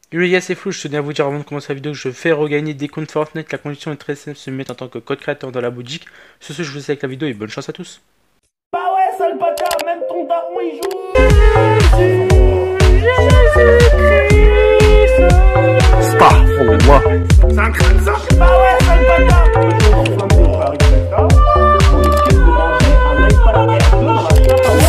Yo les gars, c'est Flou, je tenais à vous dire avant de commencer la vidéo que je fais regagner des comptes Fortnite. La condition est très simple, se mettre en tant que code créateur dans la boutique. Sur ce, je vous laisse avec la vidéo et bonne chance à tous. Bah ouais, sale bâtard, même ton daron il joue. Astaghfirullah. C'est un crâne ça. Bah ouais, sale bâtard. Le jour où on va arriver avec ça, on risque de manger un iPad R2 dans la chatte à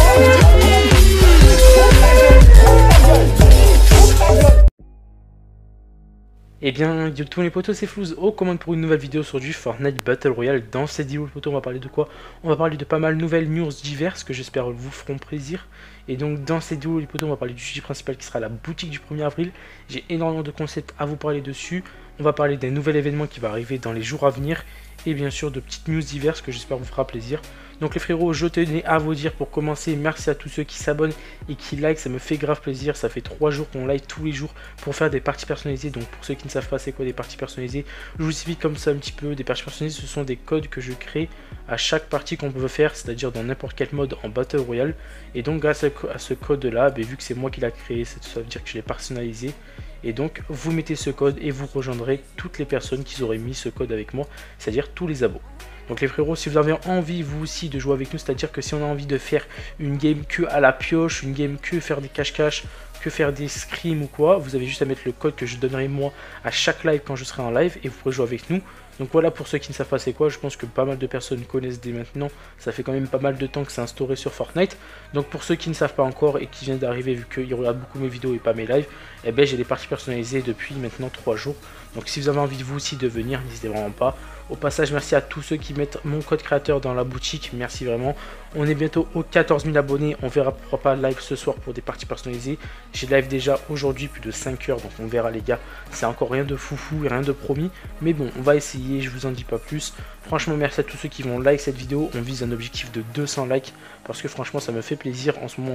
Eh bien, yo tous les potos, c'est Flouz aux commandes pour une nouvelle vidéo sur du Fortnite Battle Royale. Dans cette vidéo, les potos, on va parler de quoi? On va parler de pas mal de nouvelles news diverses que j'espère vous feront plaisir. Et donc, dans cette vidéo, les potos, on va parler du sujet principal qui sera la boutique du 1er avril. J'ai énormément de concepts à vous parler dessus. On va parler d'un nouvel événement qui va arriver dans les jours à venir. Et bien sûr, de petites news diverses que j'espère vous fera plaisir. Donc les frérots, je tenais à vous dire pour commencer, merci à tous ceux qui s'abonnent et qui like, ça me fait grave plaisir. Ça fait 3 jours qu'on like tous les jours pour faire des parties personnalisées. Donc pour ceux qui ne savent pas c'est quoi des parties personnalisées, je vous explique comme ça un petit peu. Des parties personnalisées, ce sont des codes que je crée à chaque partie qu'on peut faire, c'est-à-dire dans n'importe quel mode en Battle Royale. Et donc grâce à ce code là, vu que c'est moi qui l'a créé, ça veut dire que je l'ai personnalisé. Et donc vous mettez ce code et vous rejoindrez toutes les personnes qui auraient mis ce code avec moi, c'est-à-dire tous les abos. Donc les frérots, si vous avez envie vous aussi de jouer avec nous, c'est-à-dire que si on a envie de faire une game que à la pioche, une game que faire des cache-cache, que faire des scrims ou quoi, vous avez juste à mettre le code que je donnerai moi à chaque live quand je serai en live et vous pourrez jouer avec nous. Donc voilà, pour ceux qui ne savent pas c'est quoi, je pense que pas mal de personnes connaissent dès maintenant, ça fait quand même pas mal de temps que c'est instauré sur Fortnite. Donc pour ceux qui ne savent pas encore et qui viennent d'arriver, vu qu'ils regardent beaucoup mes vidéos et pas mes lives, eh ben j'ai des parties personnalisées depuis maintenant 3 jours. Donc si vous avez envie de vous aussi de venir, n'hésitez vraiment pas. Au passage, merci à tous ceux qui mettent mon code créateur dans la boutique, merci vraiment. On est bientôt aux 14 000 abonnés, on verra pourquoi pas live ce soir pour des parties personnalisées. J'ai live déjà aujourd'hui plus de 5 heures, donc on verra les gars. C'est encore rien de foufou et rien de promis, mais bon, on va essayer, je vous en dis pas plus. Franchement, merci à tous ceux qui vont like cette vidéo, on vise un objectif de 200 likes, parce que franchement ça me fait plaisir, en ce moment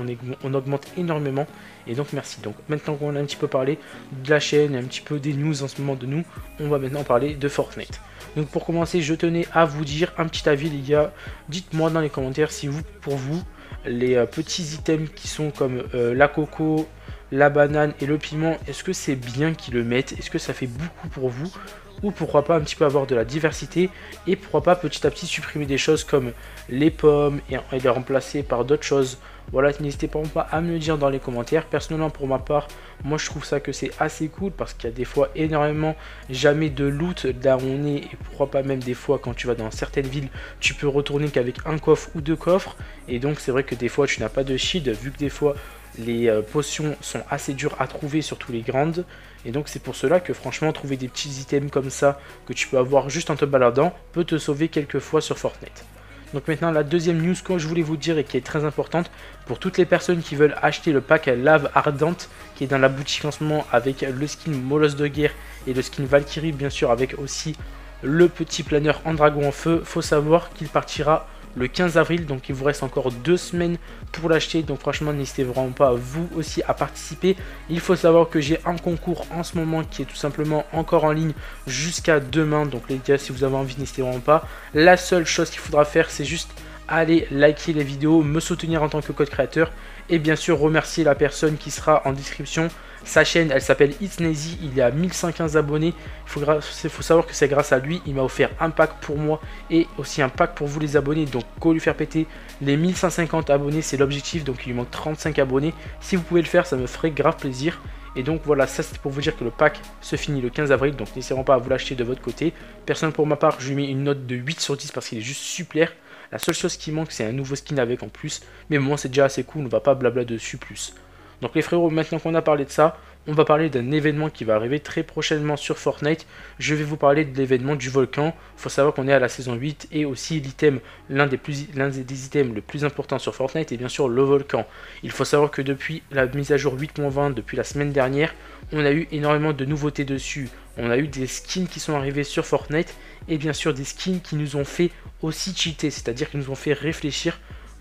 on augmente énormément, et donc merci. Donc maintenant qu'on a un petit peu parlé de la chaîne et un petit peu des news en ce moment de nous, on va maintenant parler de Fortnite. Donc pour commencer, je tenais à vous dire un petit avis les gars, dites-moi dans les commentaires si pour vous, les petits items qui sont comme la coco, la banane et le piment, est-ce que c'est bien qu'ils le mettent? Est-ce que ça fait beaucoup pour vous? Ou pourquoi pas un petit peu avoir de la diversité et pourquoi pas petit à petit supprimer des choses comme les pommes et les remplacer par d'autres choses. Voilà, n'hésitez pas à me le dire dans les commentaires. Personnellement pour ma part, moi je trouve ça que c'est assez cool parce qu'il y a des fois énormément jamais de loot là où on est, et pourquoi pas même des fois quand tu vas dans certaines villes tu peux retourner qu'avec un coffre ou 2 coffres, et donc c'est vrai que des fois tu n'as pas de shield vu que des fois les potions sont assez dures à trouver, surtout les grandes. Et donc c'est pour cela que franchement trouver des petits items comme ça que tu peux avoir juste en te baladant peut te sauver quelques fois sur Fortnite. Donc maintenant la deuxième news que je voulais vous dire et qui est très importante pour toutes les personnes qui veulent acheter le pack lave ardente qui est dans la boutique en ce moment avec le skin Molosse de guerre et le skin Valkyrie, bien sûr avec aussi le petit planeur en dragon en feu. Faut savoir qu'il partira le 15 avril, donc il vous reste encore 2 semaines pour l'acheter, donc franchement n'hésitez vraiment pas vous aussi à participer. Il faut savoir que j'ai un concours en ce moment qui est tout simplement encore en ligne jusqu'à demain, donc les gars si vous avez envie n'hésitez vraiment pas. La seule chose qu'il faudra faire c'est juste aller liker les vidéos, me soutenir en tant que code créateur et bien sûr remercier la personne qui sera en description. Sa chaîne elle s'appelle Itsnazy, il est à 1115 abonnés, il faut savoir que c'est grâce à lui, il m'a offert un pack pour moi et aussi un pack pour vous les abonnés, donc go lui faire péter les 1150 abonnés, c'est l'objectif, donc il lui manque 35 abonnés, si vous pouvez le faire ça me ferait grave plaisir. Et donc voilà, ça c'est pour vous dire que le pack se finit le 15 avril, donc n'hésitez pas à vous l'acheter de votre côté. Personne pour ma part, je lui mets une note de 8 sur 10 parce qu'il est juste super. La seule chose qui manque c'est un nouveau skin avec en plus, mais bon c'est déjà assez cool, on va pas blabla dessus plus. Donc les frérots, maintenant qu'on a parlé de ça, on va parler d'un événement qui va arriver très prochainement sur Fortnite. Je vais vous parler de l'événement du volcan. Il faut savoir qu'on est à la saison 8 et aussi l'item, l'un des items le plus important sur Fortnite est bien sûr le volcan. Il faut savoir que depuis la mise à jour 8.20, depuis la semaine dernière, on a eu énormément de nouveautés dessus. On a eu des skins qui sont arrivés sur Fortnite et bien sûr des skins qui nous ont fait aussi cheater, c'est-à-dire qui nous ont fait réfléchir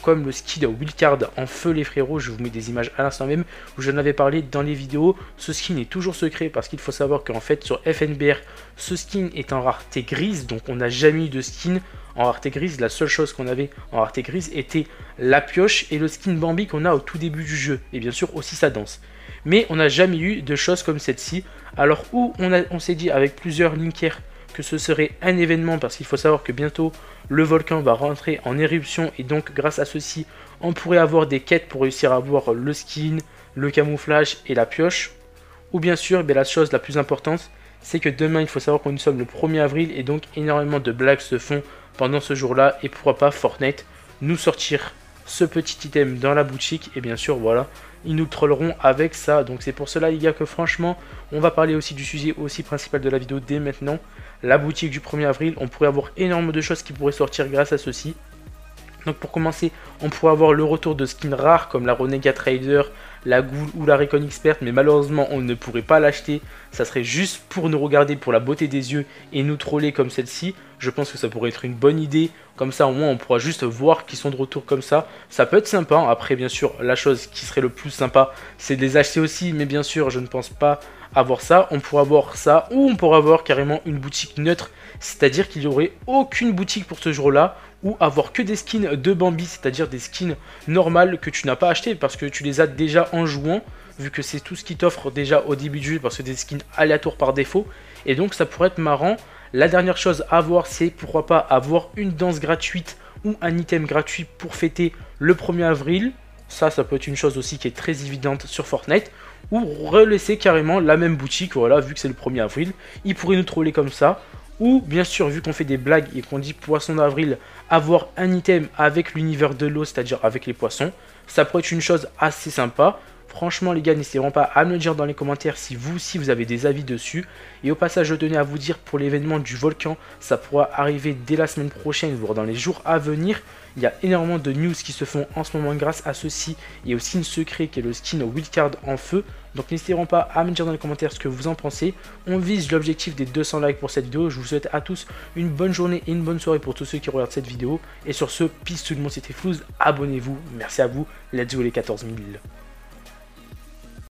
comme le skin Wildcard en feu les frérots. Je vous mets des images à l'instant même où j'en avais parlé dans les vidéos. Ce skin est toujours secret parce qu'il faut savoir qu'en fait sur FNBR, ce skin est en rareté grise, donc on n'a jamais eu de skin en rareté grise. La seule chose qu'on avait en rareté grise était la pioche et le skin Bambi qu'on a au tout début du jeu, et bien sûr aussi sa danse. Mais on n'a jamais eu de choses comme celle-ci. Alors où on s'est dit avec plusieurs linkers que ce serait un événement, parce qu'il faut savoir que bientôt le volcan va rentrer en éruption et donc grâce à ceci on pourrait avoir des quêtes pour réussir à avoir le skin, le camouflage et la pioche. Ou bien sûr, la chose la plus importante, c'est que demain il faut savoir que nous sommes le 1er avril et donc énormément de blagues se font pendant ce jour là, et pourquoi pas Fortnite nous sortir ce petit item dans la boutique, et bien sûr voilà, ils nous trolleront avec ça. Donc c'est pour cela les gars que franchement on va parler aussi du sujet aussi principal de la vidéo dès maintenant. La boutique du 1er avril, on pourrait avoir énormément de choses qui pourraient sortir grâce à ceci. Donc pour commencer, on pourrait avoir le retour de skins rares comme la Renegade Raider, la Ghoul ou la Recon Expert, mais malheureusement on ne pourrait pas l'acheter. Ça serait juste pour nous regarder pour la beauté des yeux et nous troller comme celle-ci. Je pense que ça pourrait être une bonne idée, comme ça au moins on pourra juste voir qu'ils sont de retour comme ça. Ça peut être sympa, après bien sûr la chose qui serait le plus sympa c'est de les acheter aussi, mais bien sûr je ne pense pas avoir ça. On pourra avoir ça, ou on pourra avoir carrément une boutique neutre, c'est-à-dire qu'il n'y aurait aucune boutique pour ce jour-là, ou avoir que des skins de Bambi, c'est-à-dire des skins normales que tu n'as pas acheté parce que tu les as déjà en jouant, vu que c'est tout ce qui t'offre déjà au début du jeu, parce que des skins aléatoires par défaut, et donc ça pourrait être marrant. La dernière chose à voir, c'est pourquoi pas avoir une danse gratuite ou un item gratuit pour fêter le 1er avril. Ça peut être une chose aussi qui est très évidente sur Fortnite. Ou relaisser carrément la même boutique, voilà, vu que c'est le 1er avril. Ils pourraient nous troller comme ça. Ou bien sûr, vu qu'on fait des blagues et qu'on dit poisson d'avril, avoir un item avec l'univers de l'eau, c'est-à-dire avec les poissons. Ça pourrait être une chose assez sympa. Franchement les gars, n'hésitez vraiment pas à me le dire dans les commentaires si vous aussi vous avez des avis dessus. Et au passage, je tenais à vous dire pour l'événement du volcan, ça pourra arriver dès la semaine prochaine, voire dans les jours à venir. Il y a énormément de news qui se font en ce moment grâce à ceci et au skin secret qui est le skin Wildcard en feu. Donc n'hésitez vraiment pas à me dire dans les commentaires ce que vous en pensez. On vise l'objectif des 200 likes pour cette vidéo. Je vous souhaite à tous une bonne journée et une bonne soirée pour tous ceux qui regardent cette vidéo. Et sur ce, peace tout le monde, c'était Flouz. Abonnez-vous, merci à vous, let's go les 14 000.